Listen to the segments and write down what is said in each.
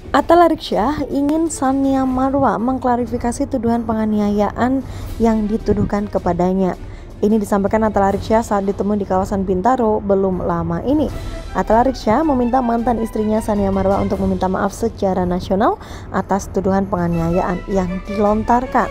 Atta Laryksya ingin Tsania Marwa mengklarifikasi tuduhan penganiayaan yang dituduhkan kepadanya. Ini disampaikan Atta Laryksya saat ditemui di kawasan Bintaro belum lama ini. Atta Laryksya meminta mantan istrinya Tsania Marwa untuk meminta maaf secara nasional atas tuduhan penganiayaan yang dilontarkan.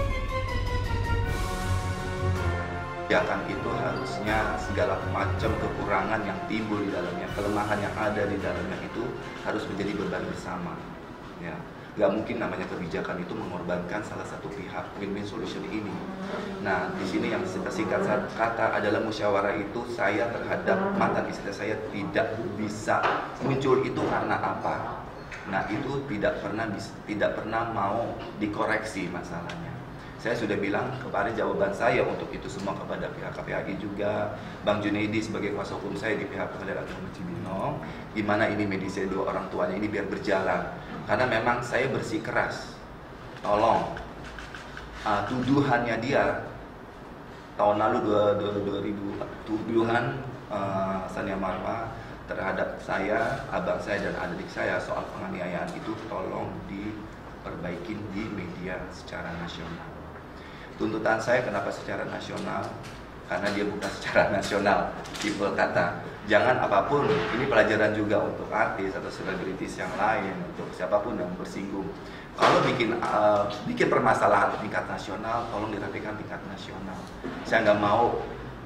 Kebijakan itu harusnya segala macam kekurangan yang timbul di dalamnya, kelemahan yang ada di dalamnya itu harus menjadi beban bersama. Ya, nggak mungkin namanya kebijakan itu mengorbankan salah satu pihak. Win-win solution ini. Nah, di sini yang singkat kata adalah musyawarah itu saya terhadap mantan istri saya tidak bisa muncul itu karena apa? Nah, itu tidak pernah mau dikoreksi masalahnya. Saya sudah bilang kemarin jawaban saya untuk itu semua kepada pihak KPAI juga, Bang Junaidi sebagai kuasa hukum saya di pihak Pengadilan Agama Cibinong, di mana ini mediasi dua orang tuanya ini biar berjalan. Karena memang saya bersikeras, tolong tuduhannya dia tahun lalu 2000 tuduhan Tsania Marwa terhadap saya, abang saya dan adik saya soal penganiayaan itu tolong diperbaikin di media secara nasional. Tuntutan saya kenapa secara nasional? Karena dia bukan secara nasional. Tipe kata, jangan apapun, ini pelajaran juga untuk artis atau selebritis yang lain, untuk siapapun yang bersinggung. Kalau bikin permasalahan di tingkat nasional, tolong dirapikan tingkat nasional. Saya nggak mau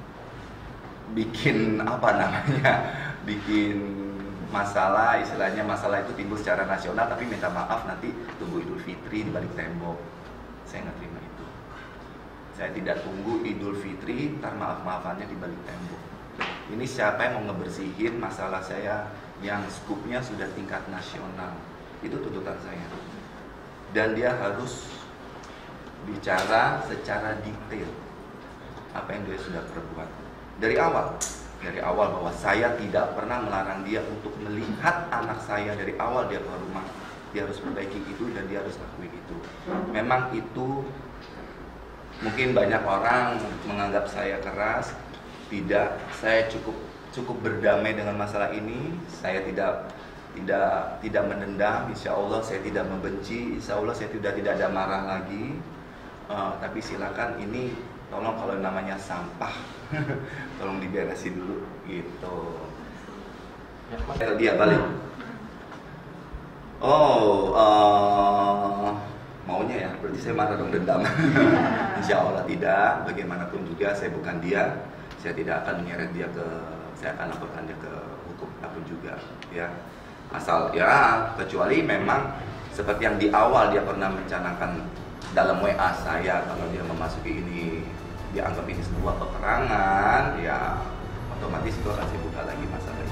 bikin bikin masalah, istilahnya masalah itu timbul secara nasional, tapi minta maaf nanti tunggu Idul Fitri di balik tembok. Saya nggak terima itu. Saya tidak tunggu Idul Fitri, ntar maaf-maafannya di balik tembok. Ini siapa yang mau ngebersihin masalah saya yang skupnya sudah tingkat nasional. Itu tuntutan saya. Dan dia harus bicara secara detail apa yang dia sudah perbuat. Dari awal bahwa saya tidak pernah melarang dia untuk melihat anak saya dari awal dia ke rumah. Dia harus perbaiki itu dan dia harus lakuin itu. Memang itu mungkin banyak orang menganggap saya keras. Tidak, saya cukup berdamai dengan masalah ini. Saya tidak menendam. Insya Allah saya tidak membenci. Insya Allah saya tidak ada marah lagi. Tapi silakan ini tolong kalau namanya sampah tolong diberesin dulu gitu. Dia balik. Maunya ya, berarti saya marah dong, dendam. Insya Allah tidak, bagaimanapun juga saya bukan dia. Saya tidak akan menyeret dia saya akan laporkan dia ke hukum apapun juga ya. Asal ya, kecuali memang seperti yang di awal dia pernah mencanangkan dalam WA saya, kalau dia memasuki ini, dia anggap ini sebuah peperangan, ya otomatis itu akan saya buka lagi masalah